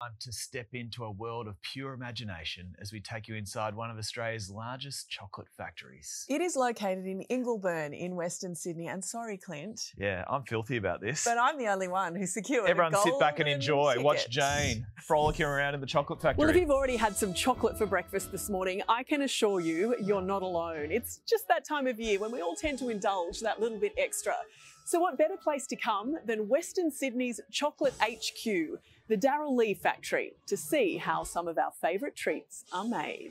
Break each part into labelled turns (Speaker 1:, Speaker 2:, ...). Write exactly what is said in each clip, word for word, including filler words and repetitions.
Speaker 1: time to step into a world of pure imagination as we take you inside one of Australia's largest chocolate factories.
Speaker 2: It is located in Ingleburn in Western Sydney. And sorry, Clint.
Speaker 1: Yeah, I'm filthy about this.
Speaker 2: But I'm the only one who secured
Speaker 1: Everyone
Speaker 2: a
Speaker 1: sit back and
Speaker 2: golden
Speaker 1: enjoy.
Speaker 2: ticket.
Speaker 1: Watch Jane frolicking around in the chocolate factory.
Speaker 3: Well, if you've already had some chocolate for breakfast this morning, I can assure you you're not alone. It's just that time of year when we all tend to indulge that little bit extra. So what better place to come than Western Sydney's Chocolate H Q, the Darrell Lea factory, to see how some of our favourite treats are made.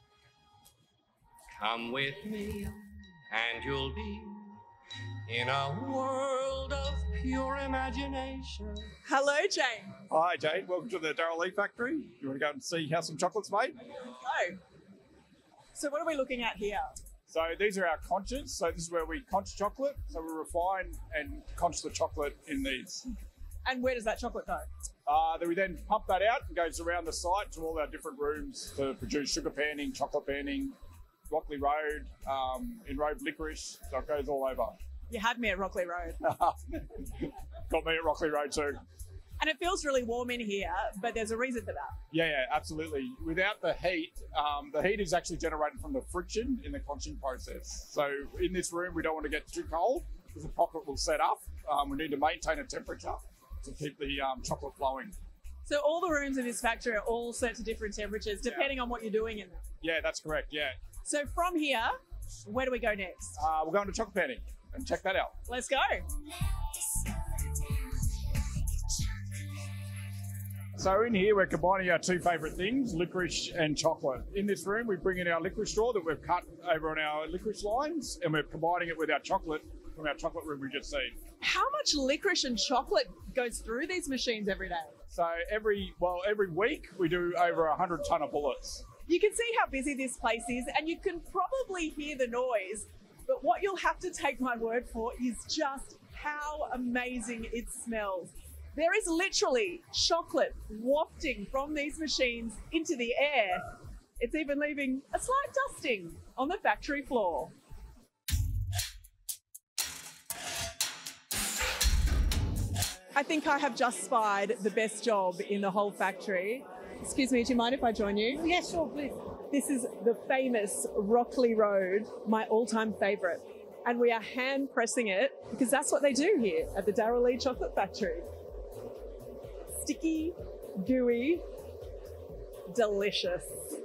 Speaker 4: Come with me and you'll be in a world of pure imagination.
Speaker 2: Hello, Jane.
Speaker 5: Hi, Jane. Welcome to the Darrell Lea factory. You want to go and see how some chocolate's made?
Speaker 2: Hello. So what are we looking at here?
Speaker 5: So these are our conches. So this is where we conch chocolate. So we refine and conch the chocolate in these.
Speaker 2: And where does that chocolate go?
Speaker 5: Uh, then we then pump that out and goes around the site to all our different rooms to produce sugar panning, chocolate panning, Rockley Road, um, enrobed licorice. So it goes all over.
Speaker 2: You had me at Rockley Road.
Speaker 5: Got me at Rockley Road too.
Speaker 2: And it feels really warm in here, but there's a reason for that.
Speaker 5: Yeah, yeah, absolutely. Without the heat, um, the heat is actually generated from the friction in the conching process. So in this room, we don't want to get too cold because the pocket will set up. Um, we need to maintain a temperature to keep the um, chocolate flowing.
Speaker 2: So all the rooms in this factory are all set to different temperatures depending yeah. on what you're doing in them?
Speaker 5: Yeah, that's correct, yeah.
Speaker 2: So from here, where do we go next?
Speaker 5: Uh, we're going to chocolate panning and check that out.
Speaker 2: Let's go.
Speaker 5: So in here, we're combining our two favourite things, licorice and chocolate. In this room, we bring in our licorice straw that we've cut over on our licorice lines, and we're combining it with our chocolate from our chocolate room we just seen.
Speaker 2: How much licorice and chocolate goes through these machines every day?
Speaker 5: So every, well, every week, we do over one hundred tonne of bullets.
Speaker 2: You can see how busy this place is, and you can probably hear the noise, but what you'll have to take my word for is just how amazing it smells. There is literally chocolate wafting from these machines into the air. It's even leaving a slight dusting on the factory floor. I think I have just spied the best job in the whole factory. Excuse me, do you mind if I join you?
Speaker 6: Yes, sure, please.
Speaker 2: This is the famous Rockley Road, my all-time favourite. And we are hand pressing it because that's what they do here at the Darrell Lea Chocolate Factory. Sticky, gooey, delicious.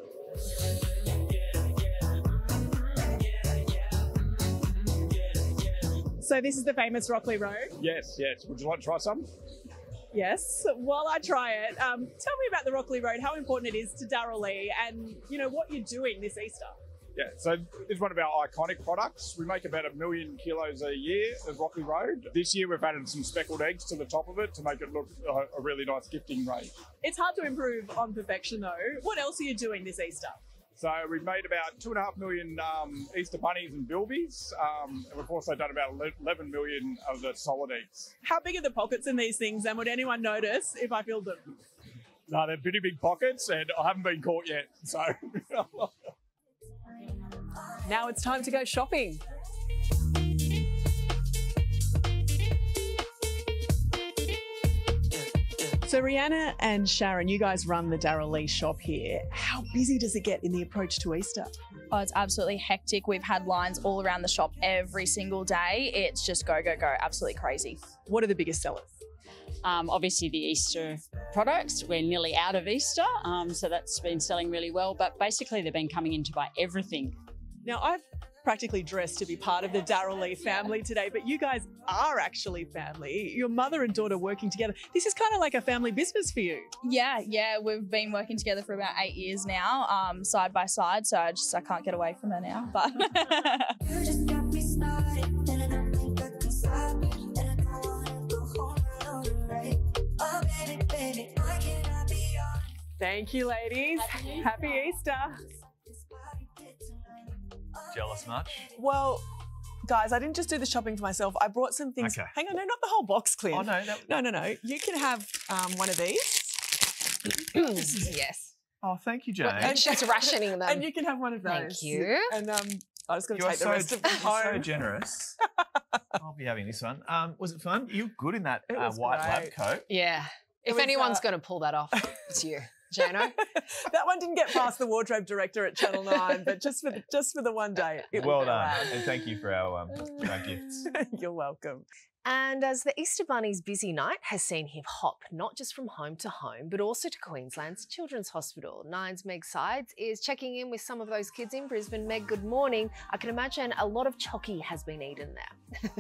Speaker 2: So this is the famous Rockley Road?
Speaker 5: Yes, yes. Would you like to try some?
Speaker 2: Yes. While I try it, um, tell me about the Rockley Road, how important it is to Darrell Lea and, you know, what you're doing this Easter.
Speaker 5: Yeah, so this is one of our iconic products. We make about a million kilos a year of Rockley Road. This year we've added some speckled eggs to the top of it to make it look a, a really nice gifting range.
Speaker 2: It's hard to improve on perfection though. What else are you doing this Easter?
Speaker 5: So we've made about two and a half million um, Easter bunnies and bilbies, um, and we've also done about eleven million of the solid eggs.
Speaker 2: How big are the pockets in these things, and would anyone notice if I filled them?
Speaker 5: No, they're pretty big pockets, and I haven't been caught yet, so...
Speaker 3: Now it's time to go shopping. So Rihanna and Sharon, you guys run the Darrell Lea shop here. How busy does it get in the approach to Easter?
Speaker 7: Oh, it's absolutely hectic. We've had lines all around the shop every single day. It's just go, go, go. Absolutely crazy.
Speaker 3: What are the biggest sellers?
Speaker 6: Um, obviously the Easter products. We're nearly out of Easter, um, so that's been selling really well. But basically they've been coming in to buy everything.
Speaker 2: Now, I've practically dressed to be part of the Darrell Lea family today, but you guys are actually family. Your mother and daughter working together. This is kind of like a family business for you.
Speaker 7: Yeah, yeah. We've been working together for about eight years now, um, side by side. So I just I can't get away from her now. But
Speaker 8: you just got me started, and I don't think I can stop it, and I don't wanna go home alone, right? Oh, baby, baby, I cannot be on.
Speaker 2: Thank you, ladies.
Speaker 7: Happy Easter.
Speaker 2: Happy Easter.
Speaker 1: Jealous much?
Speaker 2: Well, guys, I didn't just do the shopping for myself. I brought some things.
Speaker 1: Okay.
Speaker 2: Hang on, no, not the whole box, Clint.
Speaker 1: Oh, no. That...
Speaker 2: No, no, no. You can have um, one of these.
Speaker 7: Yes.
Speaker 1: Oh, thank you, Jane.
Speaker 2: And
Speaker 9: she's rationing them.
Speaker 2: And you can have one of those.
Speaker 9: Thank you.
Speaker 2: And um, I'm just going to
Speaker 1: You're
Speaker 2: take
Speaker 1: so,
Speaker 2: the rest of them
Speaker 1: you're
Speaker 2: home.
Speaker 1: so generous. I'll be having this one. Um, was it fun? You were good in that
Speaker 2: It
Speaker 1: uh,
Speaker 2: was
Speaker 1: white
Speaker 2: great.
Speaker 1: lab coat.
Speaker 9: Yeah. If
Speaker 3: was,
Speaker 9: anyone's
Speaker 3: uh,
Speaker 9: going to pull that off, it's you, Jano.
Speaker 3: That one didn't get past the wardrobe director at Channel nine, but just for the, just for the one day. It
Speaker 1: Well
Speaker 3: will go
Speaker 1: done,
Speaker 3: out.
Speaker 1: and thank you for our, um, our gifts.
Speaker 3: You're welcome.
Speaker 9: And as the Easter Bunny's busy night has seen him hop not just from home to home, but also to Queensland's Children's Hospital. Nine's Meg Sides is checking in with some of those kids in Brisbane. Meg, good morning. I can imagine a lot of chocky has been eaten there.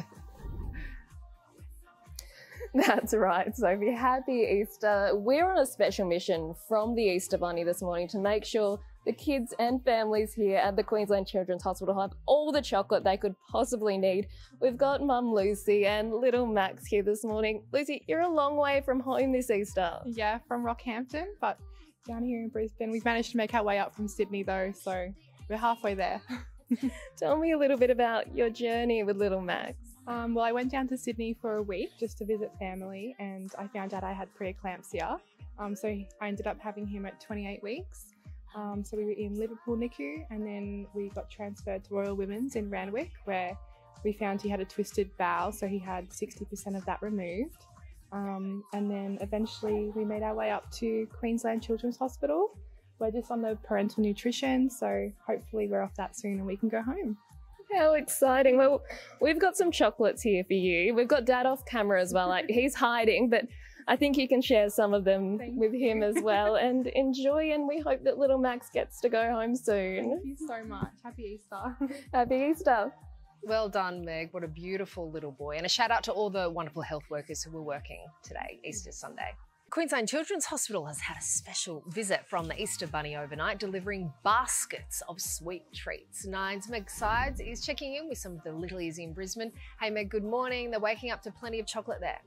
Speaker 10: That's right, Sophie. Happy Easter. We're on a special mission from the Easter Bunny this morning to make sure the kids and families here at the Queensland Children's Hospital have all the chocolate they could possibly need. We've got Mum Lucy and little Max here this morning. Lucy, you're a long way from home this Easter.
Speaker 11: Yeah, from Rockhampton, but down here in Brisbane. We've managed to make our way up from Sydney though, so we're halfway there.
Speaker 10: Tell me a little bit about your journey with little Max.
Speaker 11: Um, well, I went down to Sydney for a week just to visit family, and I found out I had preeclampsia. Um, so I ended up having him at twenty-eight weeks. Um, so we were in Liverpool N I C U, and then we got transferred to Royal Women's in Randwick, where we found he had a twisted bowel, so he had sixty percent of that removed. Um, and then eventually we made our way up to Queensland Children's Hospital. We're just on the parental nutrition, so hopefully we're off that soon and we can go home.
Speaker 10: How exciting. Well, we've got some chocolates here for you. We've got Dad off camera as well. Like, he's hiding, but I think you can share some of them
Speaker 11: Thank
Speaker 10: with
Speaker 11: you.
Speaker 10: him as well. And enjoy, and we hope that little Max gets to go home soon.
Speaker 11: Thank you so much. Happy Easter.
Speaker 10: Happy Easter.
Speaker 9: Well done, Meg. What a beautiful little boy. And a shout out to all the wonderful health workers who were working today, Easter Sunday. Queensland Children's Hospital has had a special visit from the Easter Bunny overnight, delivering baskets of sweet treats. Nine's Meg Sides is checking in with some of the littlies in Brisbane. Hey Meg, good morning. They're waking up to plenty of chocolate there.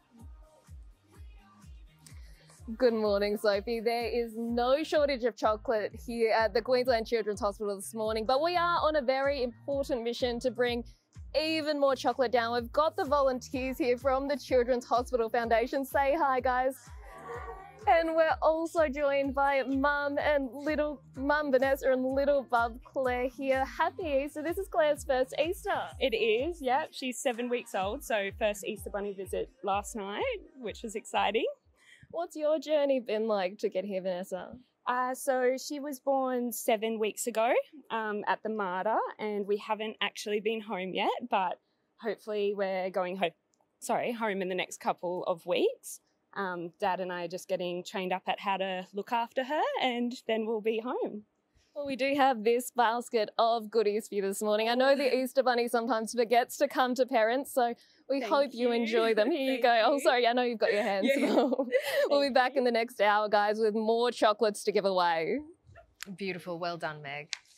Speaker 10: Good morning, Sophie. There is no shortage of chocolate here at the Queensland Children's Hospital this morning, but we are on a very important mission to bring even more chocolate down. We've got the volunteers here from the Children's Hospital Foundation. Say hi, guys. And we're also joined by Mum and little Mum Vanessa and little bub Claire here. Happy Easter. This is Claire's first Easter.
Speaker 12: It is, yeah. She's seven weeks old, so first Easter Bunny visit last night, which was exciting.
Speaker 10: What's your journey been like to get here, Vanessa?
Speaker 12: Uh, so she was born seven weeks ago um, at the Martyr, and we haven't actually been home yet, but hopefully we're going home, sorry, home in the next couple of weeks. Um, Dad and I are just getting trained up at how to look after her, and then we'll be home.
Speaker 10: Well, we do have this basket of goodies for you this morning. I know the Easter Bunny sometimes forgets to come to parents, so we
Speaker 12: Thank
Speaker 10: hope you.
Speaker 12: you.
Speaker 10: enjoy them. Here you go.
Speaker 12: Thank
Speaker 10: Oh,
Speaker 12: you.
Speaker 10: sorry, I know you've got your hands
Speaker 12: Yeah.
Speaker 10: full. We'll be
Speaker 12: Thank
Speaker 10: back
Speaker 12: you.
Speaker 10: in the next hour, guys, with more chocolates to give away.
Speaker 9: Beautiful. Well done, Meg.